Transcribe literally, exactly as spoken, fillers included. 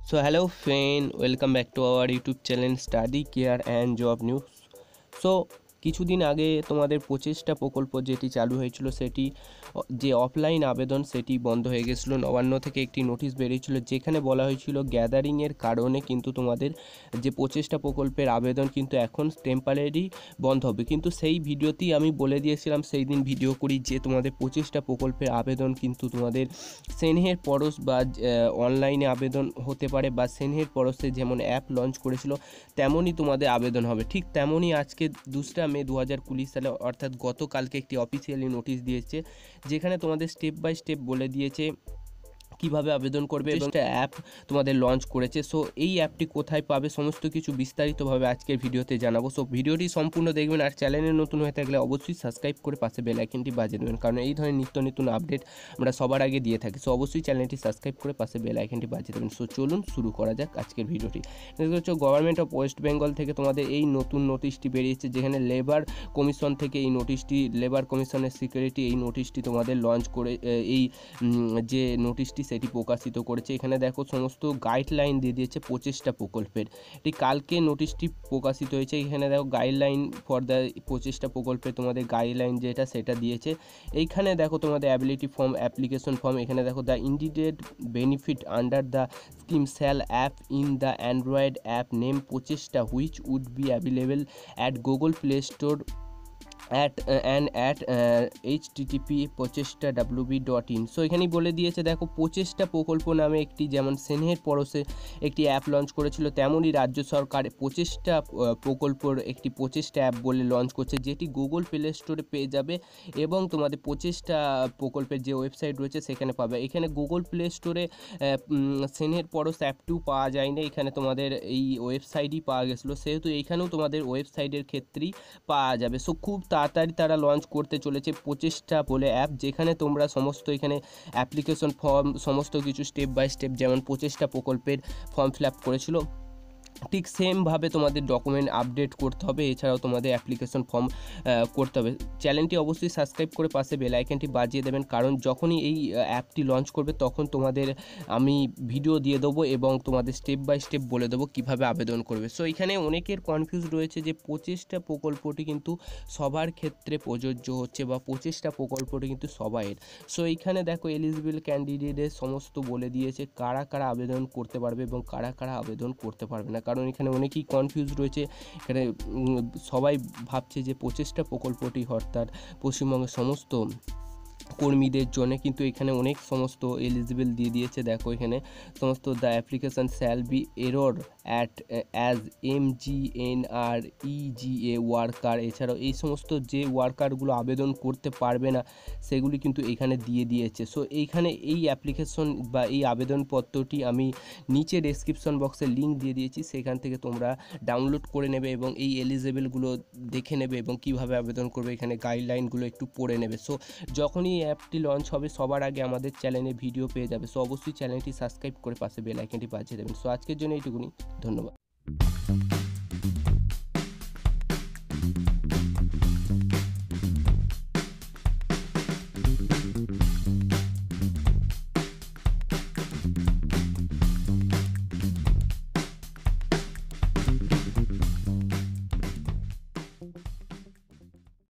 So hello friend, welcome back to our YouTube channel Study Care and Job News. So কিছুদিন আগে তোমাদের প্রচেষ্টা প্রকল্প যেটি চালু হয়েছিল সেটি যে অফলাইন আবেদন সেটি বন্ধ হয়ে গেছিলো। নবান্ন থেকে একটি নোটিশ বেরিয়েছিল যেখানে বলা হয়েছিল গ্যাদারিংয়ের কারণে কিন্তু তোমাদের যে প্রচেষ্টা প্রকল্পের আবেদন কিন্তু এখন টেম্পারারি বন্ধ হবে। কিন্তু সেই ভিডিওতেই আমি বলে দিয়েছিলাম সেই দিন ভিডিও করি যে তোমাদের প্রচেষ্টা প্রকল্পের আবেদন কিন্তু তোমাদের সেনহের পরশ বা অনলাইনে আবেদন হতে পারে বা সেনহের পরশে যেমন অ্যাপ লঞ্চ করেছিল তেমনই তোমাদের আবেদন হবে। ঠিক তেমনই আজকে দোসরা মে দু হাজার কুড়ি সালে অর্থাৎ গতকালকে একটি অফিসিয়ালি নোটিশ দিয়েছে যেখানে তোমাদের স্টেপ বাই স্টেপ বলে দিয়েছে কিভাবে আবেদন করবে এবং একটা অ্যাপ তোমাদের লঞ্চ করেছে। সো এই অ্যাপটি কোথায় পাবে সমস্ত কিছু বিস্তারিতভাবে আজকের ভিডিওতে জানাবো। সো ভিডিওটি সম্পূর্ণ দেখবেন আর চ্যানেলে নতুন হয়ে থাকলে অবশ্যই সাবস্ক্রাইব করে পাশে বেল আইকনটি বাজিয়ে দেবেন, কারণ এই ধরনের নিত্য নতুন আপডেট আমরা সবার আগে দিয়ে থাকি। সো অবশ্যই চ্যানেলটি সাবস্ক্রাইব করে পাশে বেল আইকনটি বাজিয়ে দেবেন। সো চলুন শুরু করা যাক আজকের ভিডিওটি। দেখতে হচ্ছে গভর্নমেন্ট অফ ওয়েস্ট বেঙ্গল থেকে তোমাদের এই নতুন নোটিশটি বেরিয়েছে যেখানে লেবার কমিশন থেকে এই নোটিশটি লেবার কমিশনের সিকিউরিটি এই নোটিশটি তোমাদের লঞ্চ করে এই যে নোটিশটি সেটি প্রকাশিত করেছে। এখানে দেখো সমস্ত গাইডলাইন দিয়ে দিয়েছে প্রচেষ্টা প্রকল্পের। এটি কালকে নোটিশটি প্রকাশিত হয়েছে। এখানে দেখো গাইডলাইন ফর দ্য প্রচেষ্টা প্রকল্পে তোমাদের গাইডলাইন যেটা সেটা দিয়েছে। এইখানে দেখো তোমাদের অ্যাবিলিটি ফর্ম অ্যাপ্লিকেশন ফর্ম। এখানে দেখো the intended benefit under the scheme shall apply in the Android app name Prochesta which would be available at Google Play Store at and at H T T P Prochesta W B dot in. So এখানেই বলে দিয়েছে দেখো প্রচেষ্টা প্রকল্প নামে একটি যেমন সেনহের পরশে একটি অ্যাপ লঞ্চ করেছিল তেমনই রাজ্য সরকার প্রচেষ্টা প্রকল্পর একটি প্রচেষ্টা অ্যাপ বলে লঞ্চ করছে যেটি গুগল প্লে স্টোরে পেয়ে যাবে এবং তোমাদের প্রচেষ্টা প্রকল্পের যে ওয়েবসাইট রয়েছে সেখানে পাবে। এখানে গুগল প্লে স্টোরে সেনহের পরশ অ্যাপটিও পাওয়া যায়নি, এখানে তোমাদের এই ওয়েবসাইটই পাওয়া গেছিলো, সেহেতু এইখানেও তোমাদের ওয়েবসাইটের ক্ষেত্রেই পাওয়া যাবে। সো খুব তাড়াতাড়ি তারা লঞ্চ করতে চলেছে প্রচেষ্টা বলে অ্যাপ, যেখানে তোমরা সমস্ত এখানে অ্যাপ্লিকেশন ফর্ম সমস্ত কিছু স্টেপ বাই স্টেপ যেমন প্রচেষ্টা প্রকল্পের ফর্ম ফিল আপ করেছিল ঠিক সেমভাবে তোমাদের ডকুমেন্ট আপডেট করতে হবে, এছাড়াও তোমাদের অ্যাপ্লিকেশন ফর্ম করতে হবে। চ্যানেলটি অবশ্যই সাবস্ক্রাইব করে পাশে বেল আইকনটি বাজিয়ে দেবেন, কারণ যখনই এই অ্যাপটি লঞ্চ করবে তখন তোমাদের আমি ভিডিও দিয়ে দেবো এবং তোমাদের স্টেপ বাই স্টেপ বলে দেবো কীভাবে আবেদন করবে। সো এখানে অনেকের কনফিউজ রয়েছে যে প্রচেষ্টা প্রকল্পটি কিন্তু সবার ক্ষেত্রে প্রযোজ্য হচ্ছে বা প্রচেষ্টা প্রকল্পটি কিন্তু সবাইয়ের। সো এইখানে দেখো এলিজিবল ক্যান্ডিডেটের সমস্ত বলে দিয়েছে কারা কারা আবেদন করতে পারবে এবং কারা কারা আবেদন করতে পারবে না, কারণ এখানে অনেকেই কনফিউজ রয়েছে। এখানে সবাই ভাবছে যে প্রচেষ্টা প্রকল্পটি অর্থাৎ পশ্চিমবঙ্গের সমস্ত কর্মীদের জন্য, কিন্তু এখানে অনেক সমস্ত এলিজিবল দিয়ে দিয়েছে। দেখো এখানে সমস্ত the application shall be error at as M G N R E G A worker, এছাড়াও এই সমস্ত যে ওয়ার্কারগুলো আবেদন করতে পারবে না সেগুলি কিন্তু এখানে দিয়ে দিয়েছে। সো এইখানে এই অ্যাপ্লিকেশন বা এই আবেদনপত্রটি আমি নিচে ডেসক্রিপশন বক্সে লিঙ্ক দিয়ে দিয়েছি, সেখান থেকে তোমরা ডাউনলোড করে নেবে এবং এই এলিজিবলগুলো দেখে নেবে এবং কিভাবে আবেদন করবে এখানে গাইডলাইনগুলো একটু পড়ে নেবে। সো যখনই অ্যাপটি লঞ্চ হবে সবার আগে আমাদের চ্যানেলে ভিডিও পেয়ে যাবে। সো অবশ্যই চ্যানেলটি সাবস্ক্রাইব করে পাশে বেল আইকনটি বাজিয়ে দেবেন। সো আজকের জন্য এইটুকুনি, ধন্যবাদ।